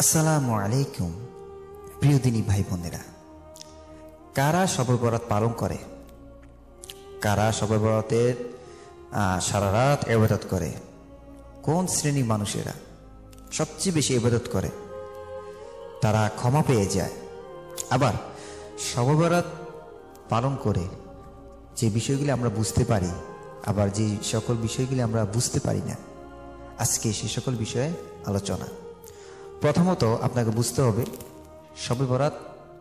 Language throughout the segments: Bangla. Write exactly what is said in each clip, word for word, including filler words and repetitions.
আসসালামু আলাইকুম প্রিয় দিনী ভাই বোনেরা, কারা শবে বরাত পালন করে? কারা শবে বরাতের সারা রাত ইবাদত করে? কোন শ্রেণীর মানুষেরা সবচেয়ে বেশি ইবাদত করে? তারা ক্ষমা পেয়ে যায়। আবার শবে বরাত পালন করে যে বিষয়গুলি আমরা বুঝতে পারি, আবার যে সকল বিষয়গুলি আমরা বুঝতে পারি না, আজকে সে সকল বিষয়ে আলোচনা। প্রথমত আপনাকে বুঝতে হবে, শবে বরাত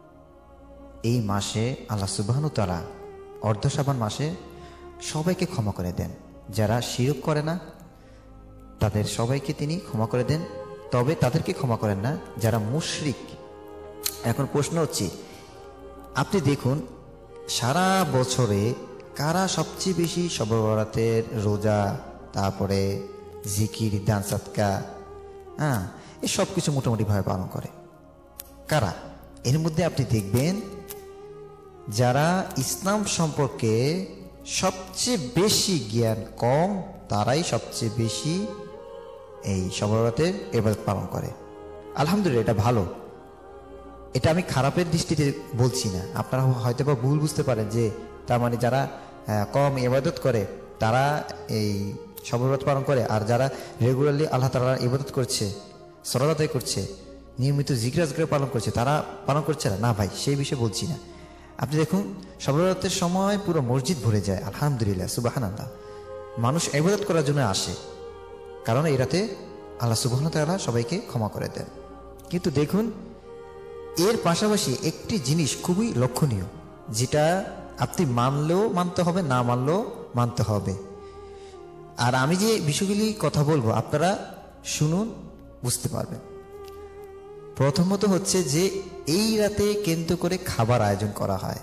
এই মাসে আল্লাহ সুবহানাহু ওয়া তাআলা অর্ধ শাবান মাসে সবাইকে ক্ষমা করে দেন। যারা শিরক করে না তাদের সবাইকে তিনি ক্ষমা করে দেন, তবে তাদেরকে ক্ষমা করেন না যারা মুশরিক। এখন প্রশ্ন হচ্ছে, আপনি দেখুন সারা বছরে কারা সবচেয়ে বেশি শবে বরাতের রোজা, তারপরে জিকির, দান সাদকা, হ্যাঁ এই সব কিছু মোটামুটিভাবে পালন করে? কারা? এর মধ্যে আপনি দেখবেন যারা ইসলাম সম্পর্কে সবচেয়ে বেশি জ্ঞান কম, তারাই সবচেয়ে বেশি এই শবে বরাতের ইবাদত পালন করে। আলহামদুলিল্লাহ, এটা ভালো। এটা আমি খারাপের দৃষ্টিতে বলছি না। আপনারা হয়তো বা ভুল বুঝতে পারেন যে তার মানে যারা কম ইবাদত করে তারা এই শবে বরাত পালন করে, আর যারা রেগুলারলি আল্লাহ তাআলার ইবাদত করছে, সালাত আদায় করছে, নিয়মিত জিকির আজকার পালন করছে, তারা পালন করছে না। না ভাই, সেই বিষয়ে বলছি না। আপনি দেখুন শবে বরাতের সময় পুরো মসজিদ ভরে যায়। আলহামদুলিল্লাহ, সুবহানাল্লাহ। মানুষ ইবাদত করার জন্য আসে, কারণ এই রাতে আল্লাহ সুবহানাহু ওয়া তাআলা সবাইকে ক্ষমা করে দেন। কিন্তু দেখুন এর পাশাপাশি একটি জিনিস খুবই লক্ষণীয়, যেটা আপনি মানলেও মানতে হবে, না মানলেও মানতে হবে। আর আমি যে বিষয়গুলি কথা বলবো আপনারা শুনুন, বুঝতে পারবেন। প্রথমত হচ্ছে যে এই রাতে কেন্দ্র করে খাবার আয়োজন করা হয়,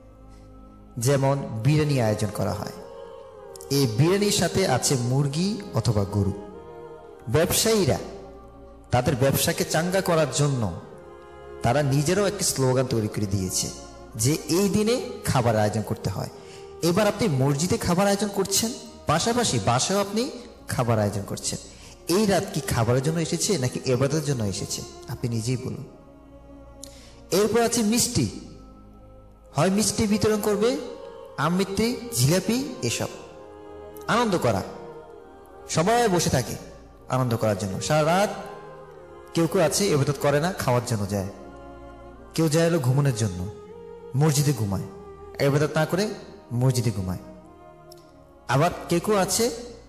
যেমন বিরিয়ানি আয়োজন করা হয়। এই বিরিয়ানির সাথে আছে মুরগি অথবা গরু। ব্যবসায়ীরা তাদের ব্যবসাকে চাঙ্গা করার জন্য তারা নিজেরাও একটি স্লোগান তৈরি করে দিয়েছে যে এই দিনে খাবার আয়োজন করতে হয়। এবার আপনি মসজিদে খাবার আয়োজন করছেন, পাশাপাশি বাসায়ও আপনি খাবার আয়োজন করছেন। এই রাত কি খাবারের জন্য এসেছে নাকি ইবাদতের জন্য এসেছে? আপনি নিজেই বলুন। এরপর আছে মিষ্টি, হয় মিষ্টি বিতরণ করবে, আমৃত্যু, জিলাপি, এসব আনন্দ করা। সবাই বসে থাকে আনন্দ করার জন্য সারা রাত। কেউ কেউ আছে ইবাদত করে না, খাওয়ার জন্য যায়। কেউ যায় হলো ঘুমানোর জন্য, মসজিদে ঘুমায়, ইবাদত না করে মসজিদে ঘুমায়। আবার কেউ কেউ আছে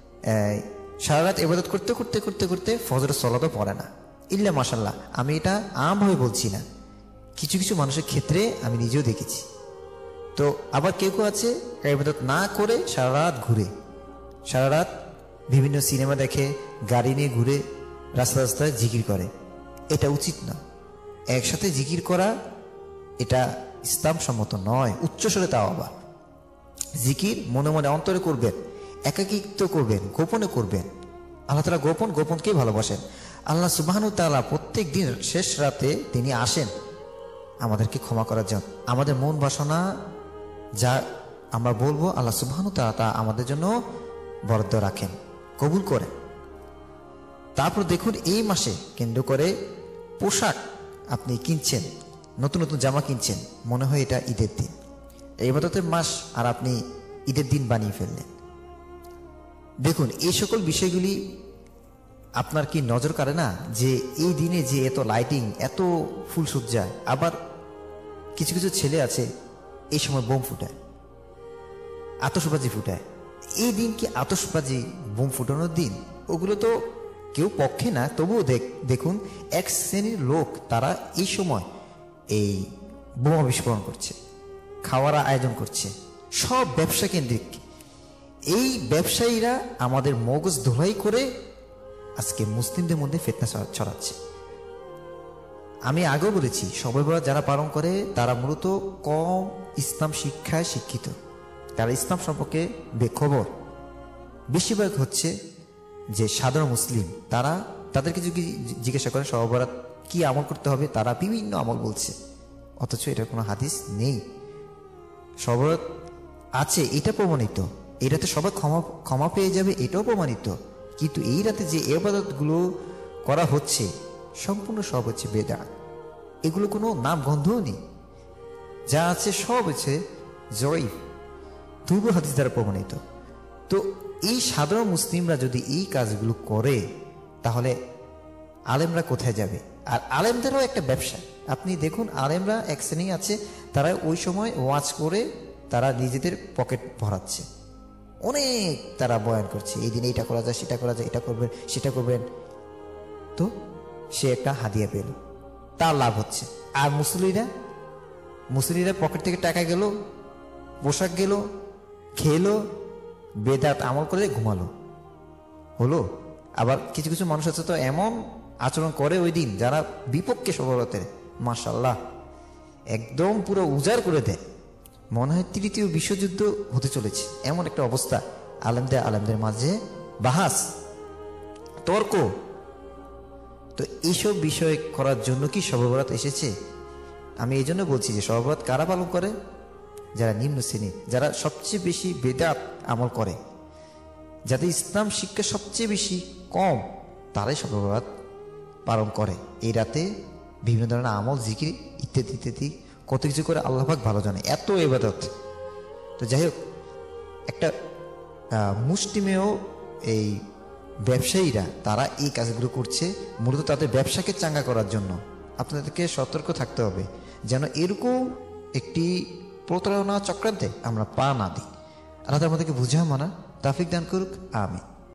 সারা রাত ইবাদত করতে করতে করতে করতে ফজরের সালাতও পড়ে না। ইল্লা মাশাআল্লাহ, আমি এটা আমভাবে বলছি না, কিছু কিছু মানুষের ক্ষেত্রে আমি নিজেও দেখেছি। তো আবার কেউ কেউ আছে ইবাদত না করে সারা রাত ঘুরে, সারা রাত বিভিন্ন সিনেমা দেখে, গাড়ি নিয়ে ঘুরে, রাস্তা রাস্তায় জিকির করে। এটা উচিত না। একসাথে জিকির করা এটা ইসলাম সম্মত নয়। উচ্চস্বরে তাও আবার জিকির মনে মনে অন্তরে করবেন, একাকিত্ব করবেন, গোপনে করবেন। আল্লাহ তাআলা গোপন গোপনকেই ভালোবাসেন। আল্লাহ সুবহানাহু ওয়া তাআলা প্রত্যেক দিন শেষ রাতে তিনি আসেন আমাদেরকে ক্ষমা করার জন্য। আমাদের মন বাসনা যা আমরা বলবো আল্লাহ সুবহানাহু ওয়া তাআলা তা আমাদের জন্য বরাদ্দ রাখেন, কবুল করেন। তারপর দেখুন এই মাসে কেন্দ্র করে পোশাক আপনি কিনছেন, নতুন নতুন জামা কিনছেন, মনে হয় এটা ঈদের দিন, ইবাদতের মাস, আর আপনি ঈদের দিন বানিয়ে ফেললেন। দেখুন এই সকল বিষয়গুলি আপনার কি নজর কাড়ে না যে এই দিনে যে এত লাইটিং, এত ফুলসজ্জা, আবার কিছু কিছু ছেলে আছে এই সময় বোম ফুটায়, আতশবাজি ফুটায়। এই দিন কি আতশবাজি বোম ফুটানোর দিন? ওগুলো তো কেউ পক্ষে না, তবুও দেখ দেখুন এক শ্রেণীর লোক তারা এই সময় এই বোমা বিস্ফোরণ করছে, খাওয়ার আয়োজন করছে, সব ব্যবসা কেন্দ্রিক। এই ব্যবসায়ীরা আমাদের মগজ ধোলাই করে আজকে মুসলিমদের মধ্যে ফিতনা ছড়াচ্ছে। আমি আগেও বলেছি, শবে বরাত যারা পালন করে তারা মূলত কম ইসলাম শিক্ষায় শিক্ষিত, তারা ইসলাম সম্পর্কে বেখবর। বেশিরভাগ হচ্ছে যে সাধারণ মুসলিম, তারা তাদেরকে যদি জিজ্ঞাসা করে শবে বরাত কি আমল করতে হবে, তারা বিভিন্ন আমল বলছে, অথচ এটার কোনো হাদিস নেই। শবে বরাত আছে এটা প্রমাণিত, এই রাতে সবাই ক্ষমা ক্ষমা পেয়ে যাবে এটাও প্রমাণিত, কিন্তু এই রাতে যে ইবাদতগুলো করা হচ্ছে সম্পূর্ণ সব হচ্ছে বেদাত। এগুলো কোনো নাম গন্ধও নেই, যা আছে সব হচ্ছে জয়ীফ, দুর্বল হাদিস দ্বারা প্রমাণিত। তো এই সাধারণ মুসলিমরা যদি এই কাজগুলো করে তাহলে আলেমরা কোথায় যাবে? আর আলেমদেরও একটা ব্যবসা। আপনি দেখুন, আলেমরা এক শ্রেণী আছে, তারা ওই সময় ওয়াজ করে তারা নিজেদের পকেট ভরাচ্ছে, অনেক তারা বয়ান করছে, এই দিনে এটা করা যায়, সেটা করা যায়, এটা করবেন, সেটা করবেন। তো সে একটা হাদিয়া পেল, তার লাভ হচ্ছে। আর মুসলিরা মুসলিরা পকেট থেকে টাকা গেল, পোশাক গেল, খেলো, বেদাত আমল করে ঘুমালো, হলো। আবার কিছু কিছু মানুষ আছে তো এমন আচরণ করে ওই দিন, যারা বিপক্ষে সফলতের, মাশাল্লাহ, একদম পুরো উজাড় করে দেয়। মনে হয় তৃতীয় বিশ্বযুদ্ধ হতে চলেছে, এমন একটা অবস্থা। আলেমদের আলেমদের মাঝে বাহাস, তর্ক। তো এইসব বিষয় করার জন্য কি শবে বরাত এসেছে? আমি এই জন্য বলছি যে শবে বরাত কারা পালন করে? যারা নিম্ন শ্রেণীর, যারা সবচেয়ে বেশি বেদাত আমল করে, যাদের ইসলাম শিক্ষা সবচেয়ে বেশি কম, তারাই শবে বরাত পালন করে। এই রাতে বিভিন্ন ধরনের আমল, জিকির ইত্যাদি ইত্যাদি কত কিছু করে আল্লাহ পাক ভালো জানে, এত ইবাদত। তো যাই হোক, একটা মুষ্টিমেয় এই ব্যবসায়ীরা তারা এই কাজগুলো করছে মূলত তাদের ব্যবসাকে চাঙ্গা করার জন্য। আপনাদেরকে সতর্ক থাকতে হবে যেন এরকম একটি প্রতারণা চক্রান্তে আমরা পা না দিই। আল্লাহ আমাদেরকে বুঝা মানা তাফিক দান করুক, আমিন।